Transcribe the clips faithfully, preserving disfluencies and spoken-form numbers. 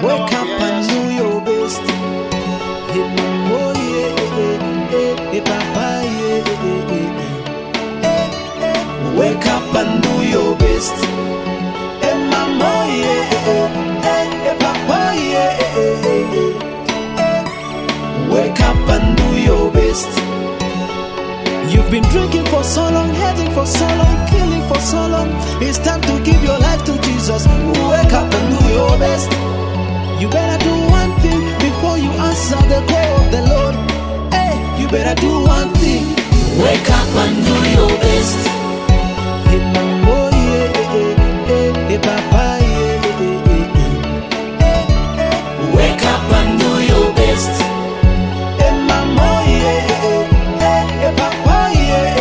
Wake up and do your best. Hey, oh yeah, hey, hey, papa, yeah, hey, hey. Wake up and do your best. Hey, mama, yeah, hey, hey, papa, yeah, hey, hey. Wake up and do your best. You've been drinking for so long, heading for so long, killing for so long. It's time to give your life to Jesus. Wake up and do your best. You better do one thing before you answer the call of the Lord. Hey, you better do one thing. Wake up and do your best. Hey, mama, yeah, hey, hey, hey, papa, yeah, hey, hey. Wake up and do your best. Hey, mama, yeah, hey, hey, papa, yeah,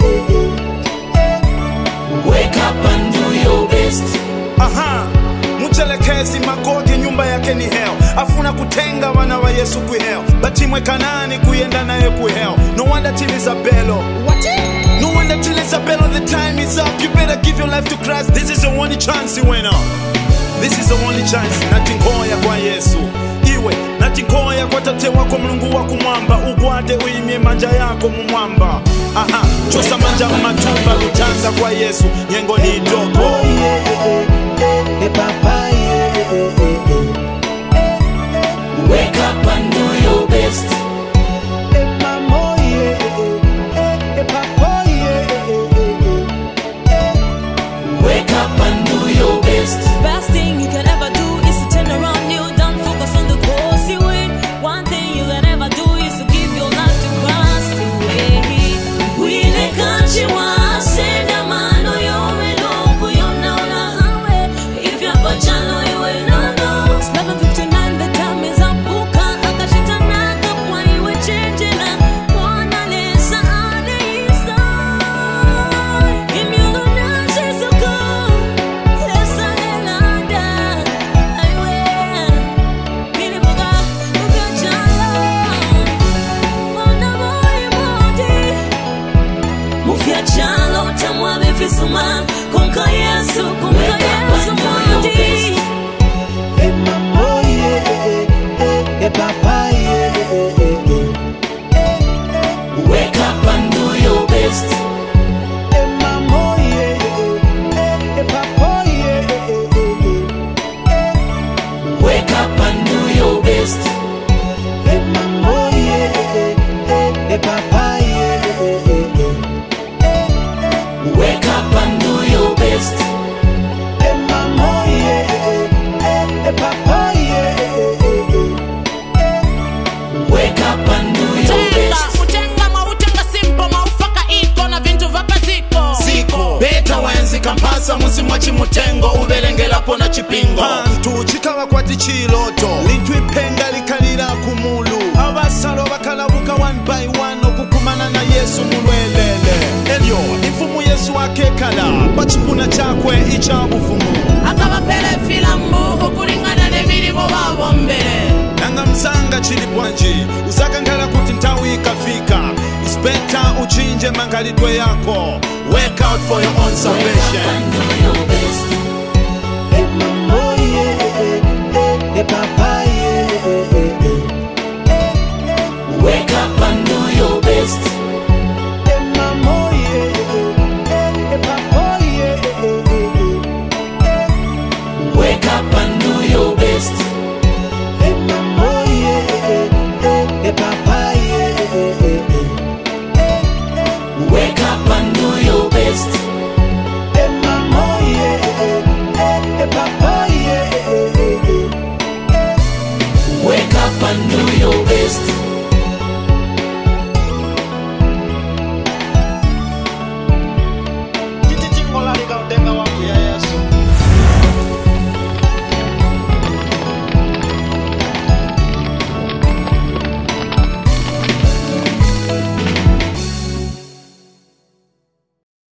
hey, wake up and do your best. Aha, muchelekezi magogi nyumba yake ni hell. Afuna kutenga wana wa Yesu ku hell. Batimwe Kanani kuyenda naye ku hell. No wonder till Isabello. What? No wonder till Isabello, the time is up. You better give your life to Christ. This is the only chance you win up. This is the only chance. Natingoya kwa Yesu. Iwe, natingoya kwa tate wako Mulungu wa kumwamba. Ugwade uimie manja yako mumwamba. Aha, chosa manja matumba lutanda kwa Yesu. Nyengo ni dogo. hey, papa, yeah, wake up and do your best. hey, mama, yeah, hey, papa, yeah, wake up and do your best. Best thing you can ever do is to turn around, kneel down, focus on the cause you win. One thing you can ever do is to give your life to Christ away. We the country was send a man or you will you know now. If you're a channel, you will not know. It's eleven fifty-nine, the time is up. Buka akashita naga kwa iwe change na mwana lesa anaisa. Imyuluna jesuko lesa elanda. Aiwe mini buka buka chala. Mwana boy modi mufia chalo tamwa befisuma. Konka Yesu, konka Yesu modi. hey, mama, yeah, hey, papa, yeah, Wake up and do your best. hey, mama, yeah, hey, papa, yeah, Wake up and do your best. hey, mama, yeah, hey, papa, yeah, Wake up and do your best. hey, mama, yeah, hey, papa, yeah, Wake up and do your best. Utenga mautenga simple maufaka iko na vintu vaka ziko Ziko beta wenzi kampasa musimwachi mutengo ubelengelapo na chipingo. Pantu chikawa kwa tichiloto lintu ipenga likalira kumulu. Abasalo bakalabuka one by one okukumana na Yesu mulwelele. Elyo ifumu Yesu akekala pachipuna chakwe icha bufumu. akabapele filamu okulingana n'emirimu babombere. Nanga mzanga chili bwanji usaka ngala kuti ntawi ikafika. It's better uchinje mangalidwe yako. Work out for your own salvation. And do your best. hey, mama, yeah, hey, papa,